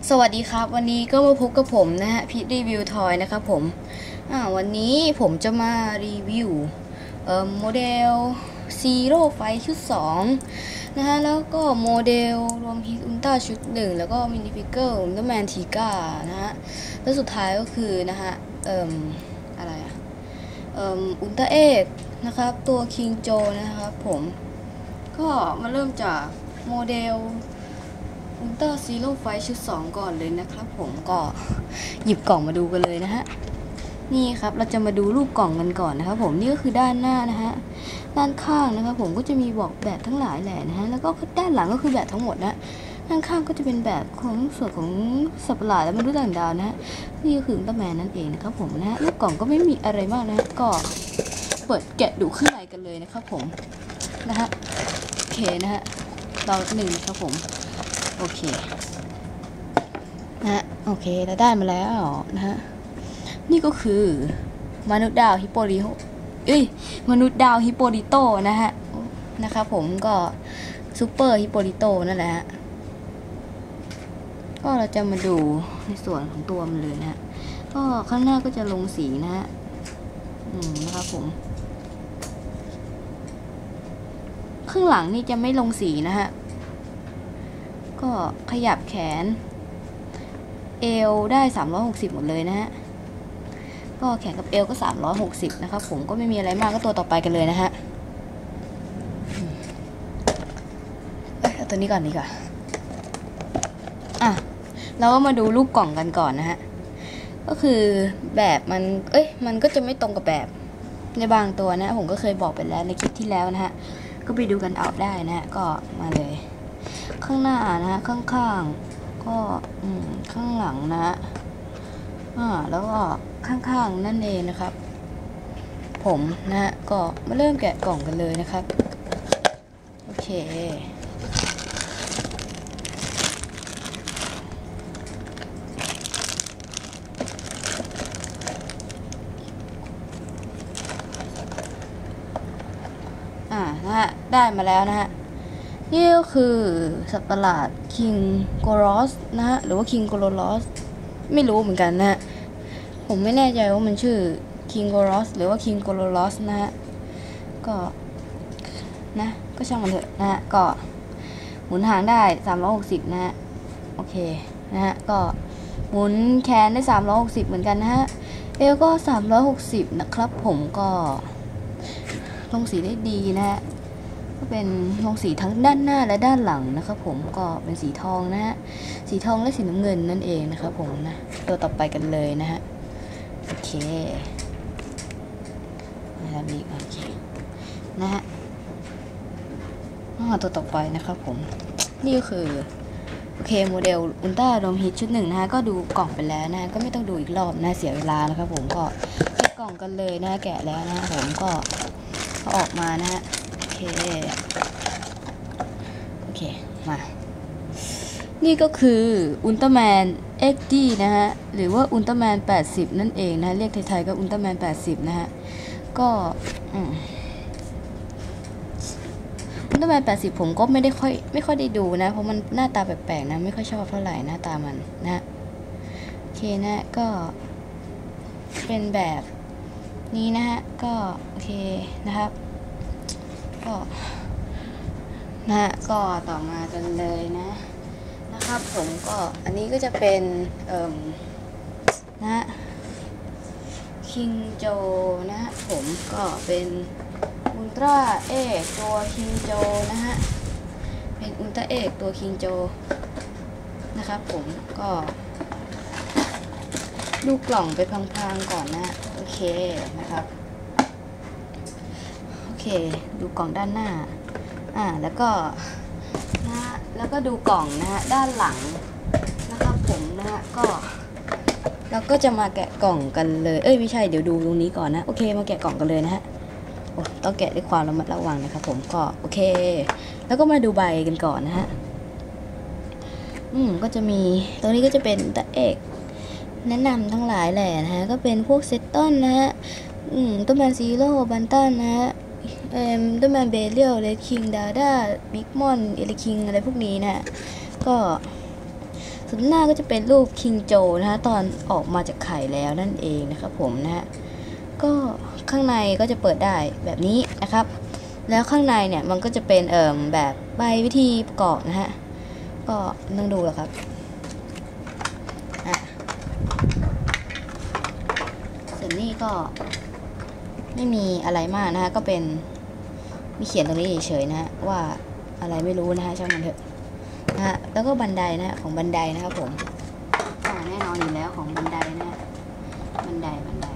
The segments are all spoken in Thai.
สวัสดีครับวันนี้ก็มาพบกับผมนะฮะพิทรีวิวทอยนะครับผมวันนี้ผมจะมารีวิวโมเดลซีโร่ไฟชุด2นะฮะแล้วก็โมเดลรวมฮิตอุลตร้าชุด1แล้วก็มินิฟิกเกอร์อุลตร้าแมนทีก้านะฮะแล้วสุดท้ายก็คือนะฮะอะไรอุลตร้าเอกนะครับตัวคิงโจนะครับผมก็มาเริ่มจากโมเดลอุลตร้าซีโร่ไฟชุด2ก่อนเลยนะครับผมก็หยิบกล่องมาดูกันเลยนะฮะนี่ครับเราจะมาดูรูปกล่องกันก่อนนะครับผมนี่ก็คือด้านหน้านะฮะด้านข้างนะครับผมก็จะมีบอกแบบทั้งหลายแหละนะฮะแล้วก็ด้านหลังก็คือแบบทั้งหมดนะด้านข้างก็จะเป็นแบบของส่วนของสัตว์ประหลาดและมนุษย์ต่างดาวนะฮะนี่ก็คืออุลตร้าแมนนั่นเองนะครับผมนะฮะรูปกล่องก็ไม่มีอะไรมากนะฮะก็เปิดแกะดูข้างในกันเลยนะครับผมนะฮะโอเคนะฮะเราหนึ่งครับผมโอเคนะโอเคแล้วได้มาแล้วนะฮะนี่ก็คือมนุษย์ดาวฮิปโปลิโตมนุษย์ดาวฮิปโปลิโตนะฮะนะครับผมก็ซูเปอร์ฮิปโปลิโตนั่นแหละฮะก็เราจะมาดูในส่วนของตัวมันเลยนะฮะก็ข้างหน้าก็จะลงสีนะฮะนะครับผมข้างหลังนี่จะไม่ลงสีนะฮะก็ขยับแขนเอวได้360หมดเลยนะฮะก็แขนกับเอวก็360นะครับผมก็ไม่มีอะไรมากก็ตัวต่อไปกันเลยนะฮะเอาตัวนี้ก่อนดีกว่าเราก็มาดูรูปกล่องกันก่อนนะฮะก็คือแบบมันก็จะไม่ตรงกับแบบในบางตัวนะผมก็เคยบอกไปแล้วในคลิปที่แล้วนะฮะก็ไปดูกันเอาได้นะฮะก็มาเลยข้างหน้านะฮะข้างๆก็ข้างหลังนะฮะแล้วก็ข้างๆนั่นเองนะครับผมนะฮะก็มาเริ่มแกะกล่องกันเลยนะครับโอเคนะฮะได้มาแล้วนะฮะนี่ก็คือสัตว์ประหลาดคิงโกรอสนะฮะหรือว่าคิงโกโรลอสไม่รู้เหมือนกันนะฮะผมไม่แน่ใจว่ามันชื่อคิงโกรอสหรือว่าคิงโกโรลอสนะฮะก็นะก็ช่างมันเถอะนะฮะก็หมุนหางได้360นะฮะโอเคนะฮะก็หมุนแขนได้360เหมือนกันนะฮะเอวก็360นะครับผมก็ลงสีได้ดีนะฮะก็เป็นลงสีทั้งด้านหน้าและด้านหลังนะครับผมก็เป็นสีทองนะฮะสีทองและสีน้ำเงินนั่นเองนะครับผมนะตัวต่อไปกันเลยนะฮะโอเคนะครับนี่โอเคนะฮะตัวต่อไปนะครับผมนี่ก็คือโอเคโมเดลอุลตร้าโดมฮิตชุด1นะฮะก็ดูกล่องไปแล้วนะก็ไม่ต้องดูอีกรอบนะเสียเวลานะครับผมก็แกะกล่องกันเลยนะแกะแล้วนะผมก็เอาออกมานะฮะโอเคมานี่ก็คืออุลตร้าแมน XD นะฮะหรือว่าอุลตร้าแมน80นั่นเองนะเรียกไทยๆก็อุลตร้าแมน80นะฮะก็อุลตร้าแมน80ผมก็ไม่ค่อยได้ดูนะเพราะมันหน้าตาแปลกๆนะไม่ค่อยชอบเท่าไหร่หน้าตามันนะโอเคนะก็เป็นแบบนี้นะฮะก็โอเคนะครับก็ก็ต่อมากันเลยนะครับผมก็อันนี้ก็จะเป็นนะคิงโจนะฮะผมก็เป็นอุลตร้าเอกตัวคิงโจนะฮะเป็นอุลตร้าเอกตัวคิงโจนะครับผมก็ดูกล่องไปพลางๆก่อนนะโอเคนะครับโอเคดูกล่องด้านหน้าแล้วก็ดูกล่องนะฮะด้านหลังนะครับผมนะฮะก็เราก็จะมาแกะกล่องกันเลยไม่ใช่เดี๋ยวดูตรงนี้ก่อนนะโอเคมาแกะกล่องกันเลยนะฮะต้องแกะด้วยความระมัดระวังนะครับผมก็โอเคแล้วก็มาดูใบกันก่อนนะฮะก็จะมีตรงนี้ก็จะเป็นตะเอกแนะนำทั้งหลายแหละนะฮะก็เป็นพวกเซตตันนะฮะต้นแมนซีโร่บันตันนะฮะต้นแมนเบเรียลเลดคิงดาด้าบิ๊กมอนเอลิคิงอะไรพวกนี้นะก็ส่วนหน้าก็จะเป็นรูปคิงโจนะฮะตอนออกมาจากไข่แล้วนั่นเองนะครับผมนะฮะก็ข้างในก็จะเปิดได้แบบนี้นะครับแล้วข้างในเนี่ยมันก็จะเป็นแบบใบวิธีประกอบนะฮะก็ต้องดูแหละครับส่วนนี้ก็ไม่มีอะไรมากนะฮะก็เป็นมีเขียนตรงนี้เฉยๆนะฮะว่าอะไรไม่รู้นะฮะช่างมันเถอะนะฮะแล้วก็บันไดนะของบันไดนะครับผมแน่นอนอยู่แล้วของบันไดนะบันได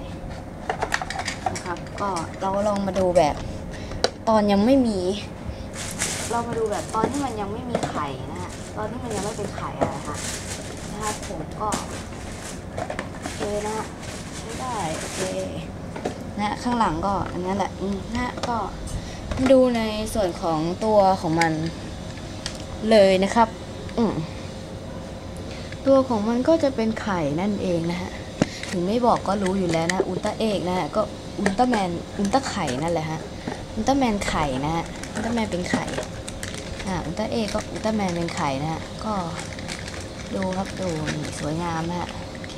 นะครับก็เราลองมาดูแบบตอนยังไม่มีเรามาดูแบบตอนที่มันยังไม่มีไข่นะฮะตอนที่มันยังไม่เป็นไข่อะไรค่ะนะครับผมก็โอเคนะฮะไม่ได้โอเคนะข้างหลังก็อันนั้นแหละนะก็ดูในส่วนของตัวของมันเลยนะครับตัวของมันก็จะเป็นไข่นั่นเองนะฮะถึงไม่บอกก็รู้อยู่แล้วนะอุลตร้าเอกนะฮะก็อุลตร้าแมนอุลตร้าไข่นั่นแหละฮะอุลตร้าแมนไข่นะฮะอุลตร้าแมนเป็นไข่อุลตร้าเอกก็อุลตร้าแมนเป็นไข่นะฮะก็ดูครับดูนี่สวยงามนะฮะโอเค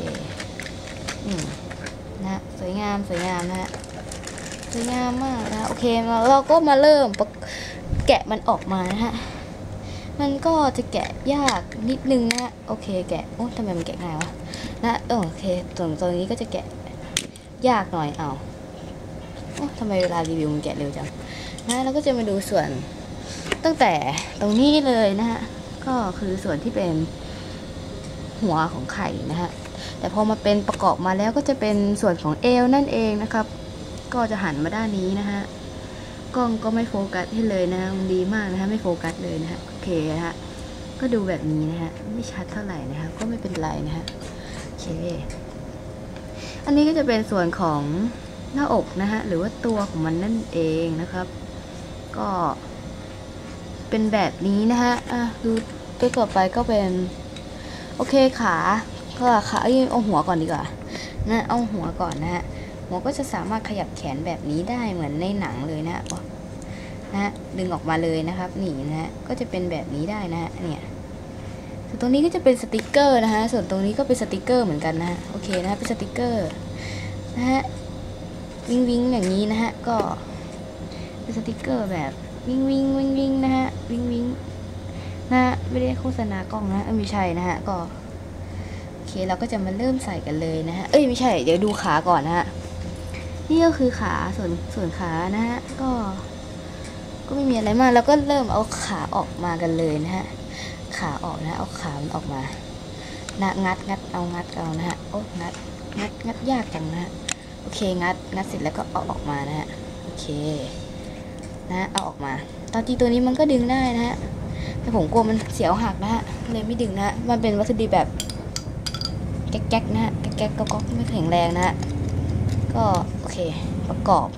นะสวยงามนะฮะสวยงามมากนะโอเคเราก็มาเริ่มแกะมันออกมานะฮะมันก็จะแกะยากนิดนึงนะโอเคแกะโอ้ทำไมมันแกะง่ายวะนะโอเคตรงนี้ก็จะแกะยากหน่อยทำไมเวลารีวิวมันแกะเร็วจังนะเราก็จะมาดูส่วนตั้งแต่ตรงนี้เลยนะฮะก็คือส่วนที่เป็นหัวของไข่นะฮะแต่พอมาเป็นประกอบมาแล้วก็จะเป็นส่วนของเอวนั่นเองนะครับก็จะหันมาด้านนี้นะฮะกล้องก็ไม่โฟกัสให้เลยนะมันดีมากนะฮะไม่โฟกัสเลยนะฮะโอเคนะฮะก็ดูแบบนี้นะฮะไม่ชัดเท่าไหร่นะฮะก็ไม่เป็นไรนะฮะโอเคอันนี้ก็จะเป็นส่วนของหน้าอกนะฮะหรือว่าตัวของมันนั่นเองนะครับก็เป็นแบบนี้นะฮะดูตัวต่อไปก็เป็นโอเคขาเอาหัวก่อนดีกว่านะเอาหัวก่อนนะฮะหัวก็จะสามารถขยับแขนแบบนี้ได้เหมือนในหนังเลยนะดึงออกมาเลยนะครับนี่นะฮะก็จะเป็นแบบนี้ได้นะฮะเนี่ยส่วนตรงนี้ก็จะเป็นสติกเกอร์นะฮะส่วนตรงนี้ก็เป็นสติกเกอร์เหมือนกันนะฮะโอเคนะเป็นสติกเกอร์นะฮะวิงอย่างนี้นะฮะก็เป็นสติกเกอร์แบบวิงนะฮะวิงนะไม่ได้โฆษณากล้องนะไม่ใช่นะฮะก็โอเคเราก็จะมาเริ่มใส่กันเลยนะฮะไม่ใช่เดี๋ยวดูขาก่อนนะฮะนี่ก็คือขาส่วนขานะฮะก็ไม่มีอะไรมากแล้วก็เริ่มเอาขาออกมากันเลยนะฮะขาออกนะเอาขามันออกมานะงัดเอานะฮะโอ้งัดยากจังนะฮะโอเคงัดเสร็จแล้วก็เอาออกมานะฮะโอเคนะเอาออกมาตอนที่ตัวนี้มันก็ดึงได้นะฮะแต่ผมกลัวมันเสียวหักนะฮะเลยไม่ดึงนะมันเป็นวัสดุแบบแก๊กนะฮะแก๊กก็ไม่แข็งแรงนะฮะก็โอเคประกอบ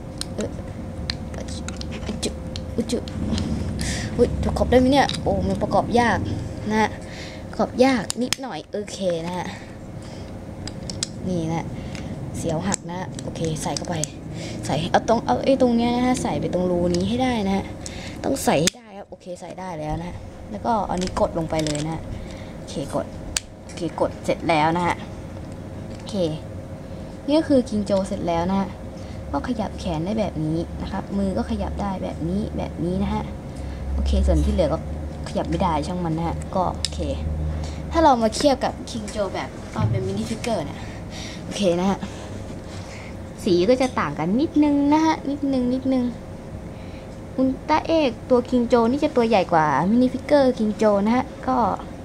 ถูกขอบได้ไหมเนี่ยโอ้มันประกอบยากนะฮะประกอบยากนิดหน่อยโอเคนะฮะนี่นะเสียวหักนะโอเคใส่เข้าไปใส่เอาตรงเนี้ยนะฮะใส่ไปตรงรูนี้ให้ได้นะฮะต้องใส่ให้ได้ครับโอเคใส่ได้แล้วนะแล้วก็อันนี้กดลงไปเลยนะโอเคกดเสร็จแล้วนะฮะโอเคนี่ก็คือคิงโจเสร็จแล้วนะฮะก็ขยับแขนได้แบบนี้นะครับมือก็ขยับได้แบบนี้นะฮะโอเคส่วนที่เหลือก็ขยับไม่ได้ช่างมันนะฮะก็โอเคถ้าเรามาเทียบกับคิงโจแบบตอนเป็นมินิฟิกเกอร์เนี่ยโอเคนะฮะสีก็จะต่างกันนิดนึงนะฮะนิดนึงอุลตร้าเอกตัวคิงโจนี่จะตัวใหญ่กว่ามินิฟิกเกอร์คิงโจนะฮะก็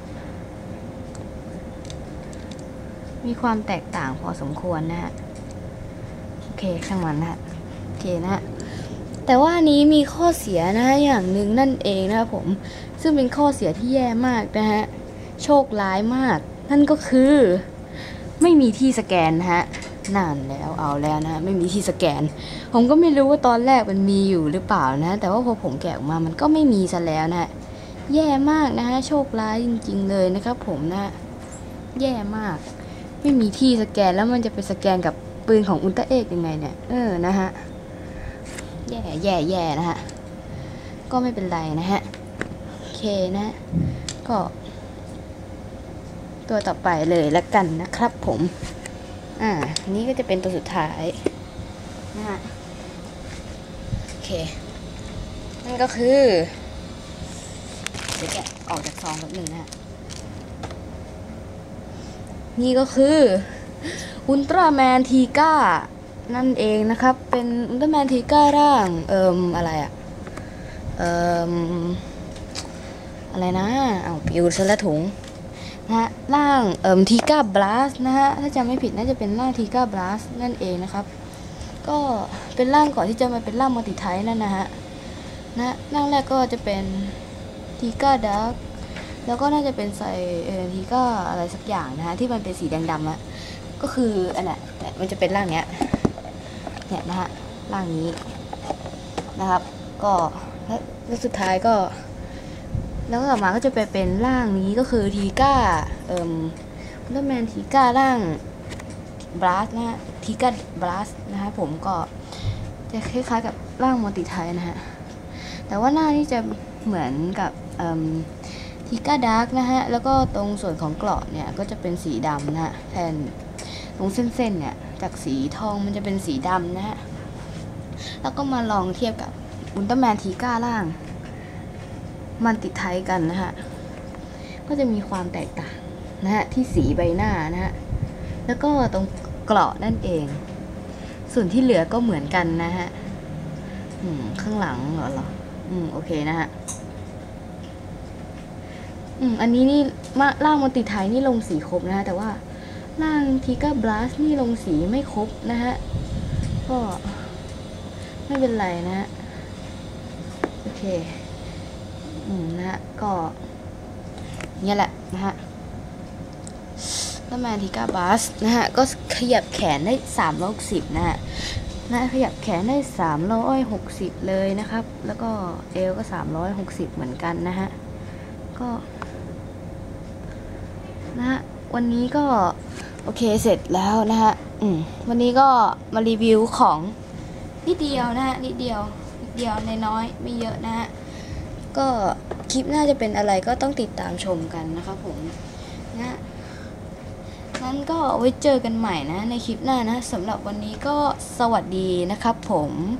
มีความแตกต่างพอสมควรนะฮะโอเคช่างมันนะฮะโอเคนะฮะแต่ว่านี้มีข้อเสียนะฮะอย่างหนึ่งนั่นเองนะครับผมซึ่งเป็นข้อเสียที่แย่มากนะฮะโชคร้ายมากนั่นก็คือไม่มีที่สแกนนะฮะนานแล้วเอาแล้วนะไม่มีที่สแกนผมก็ไม่รู้ว่าตอนแรกมันมีอยู่หรือเปล่านะแต่ว่าพอผมแกะออกมามันก็ไม่มีซะแล้วนะแย่มากนะฮะโชคร้ายจริงๆเลยนะครับผมนะแย่มากไม่มีที่สแกนแล้วมันจะไปสแกนกับปืนของอุลตร้าเอกยังไงเนี่ยนะฮะแย่นะฮะก็ไม่เป็นไรนะฮะโอเคนะก็ตัวต่อไปเลยละกันนะครับผมนี่ก็จะเป็นตัวสุดท้ายนะฮะโอเคนั่นก็คือเดี๋ยวแกะออกจากซองแป๊บนึงนะฮะนี่ก็คืออุลตร้าแมนทีก้านั่นเองนะครับเป็นอุลตร้าแมนทีก้าร่างอะไรอะอะไรนะเอาปิวซะละถุงนะฮะร่างทีก้าบลัสนะฮะถ้าจำไม่ผิดน่าจะเป็นร่างทีก้าบลัสนั่นเองนะครับก็เป็นร่างก่อนที่จะมาเป็นร่างมัลติไทป์นั่นนะฮะร่างแรกก็จะเป็นทีก้าดาร์กแล้วก็น่าจะเป็นใส่ทีก้าอะไรสักอย่างนะฮะที่มันเป็นสีแดงดำอะก็คืออันน่ะมันจะเป็นร่างเนี้ยเนี่ยนะฮะร่างนี้นะครับก็แล้วสุดท้ายก็แล้วต่อมาก็จะไปเป็นร่างนี้ก็คือทีก้าอุลตร้าแมนทีก้าร่างบลัสนะฮะทีก้าบลัสนะฮะผมก็จะคล้ายๆกับร่างมัลติไทป์นะฮะแต่ว่าหน้านี่จะเหมือนกับทีก้าดาร์กนะฮะแล้วก็ตรงส่วนของเกราะเนี่ยก็จะเป็นสีดำนะฮะแทนตรงเส้นๆเนี่ยจากสีทองมันจะเป็นสีดำนะฮะแล้วก็มาลองเทียบกับอุลตร้าแมนทีก้าร่างมันติดไทยกันนะฮะก็จะมีความแตกต่างนะฮะที่สีใบหน้านะฮะแล้วก็ตรงเกราะนั่นเองส่วนที่เหลือก็เหมือนกันนะฮะข้างหลังเหรอโอเคนะฮะอันนี้นี่ร่างมันติดไทยนี่ลงสีครบนะฮะแต่ว่าร่างทีก้าบลัสนี่ลงสีไม่ครบนะฮะก็ไม่เป็นไรนะฮะโอเคนะฮะก็เนี่ยแหละนะฮะแล้วแมนทีก้าบลัสนะฮะก็ขยับแขนได้360นะฮะขยับแขนได้360เลยนะครับแล้วก็เอวก็360เหมือนกันนะฮะก็นะฮะวันนี้ก็โอเคเสร็จแล้วนะฮะวันนี้ก็มารีวิวของนิดเดียวนะฮะนิดเดียวน้อยไม่เยอะนะฮะก็คลิปน่าจะเป็นอะไรก็ต้องติดตามชมกันนะครับผมนะงั้นก็ไว้เจอกันใหม่นะในคลิปหน้านะสำหรับวันนี้ก็สวัสดีนะครับผม